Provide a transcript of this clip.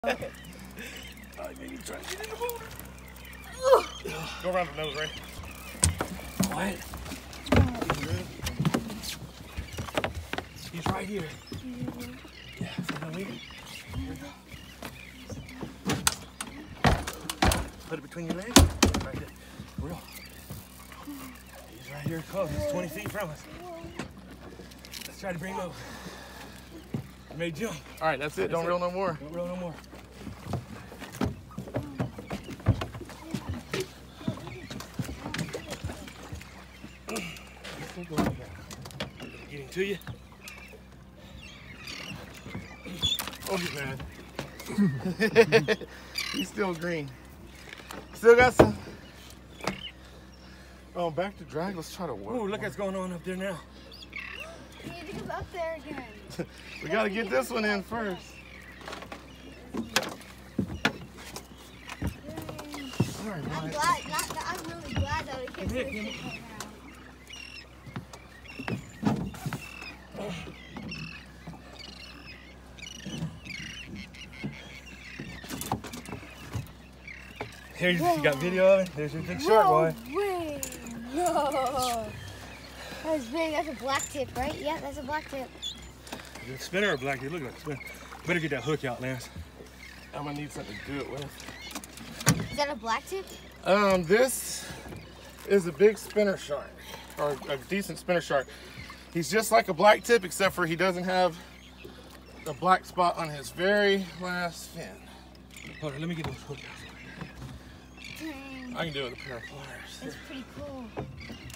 Alright, maybe try to get in the boat. Go around the nose, Ray. Quiet. He's right here. Yeah, see him leaving? Here we go. Put it between your legs. Right there. Real. He's right here close. He's 20 feet from us. Let's try to bring him over. You may jump. All right, that's it. Don't reel no more. Don't reel no more. Getting to you. Oh, man. He's still green. Still got some. Oh, back to drag. Let's try to work. Ooh, look what's going on up there now. You need to come up there again. We got to get this one in first. All right, I'm Mike. glad. I'm really glad that we can do this right now. Here, you got video of it. There's your big shark, boy. Way. No. That's big. That's a black tip, right? Yeah, that's a black tip. Is it a spinner or a black? It looks like a spinner. Better get that hook out, Lance. I'm going to need something to do it with. Is that a black tip? This is a big spinner shark, or a decent spinner shark. He's just like a black tip, except for he doesn't have a black spot on his very last fin. Hold on, let me get those hook out. Dang. I can do it with a pair of pliers. That's pretty cool.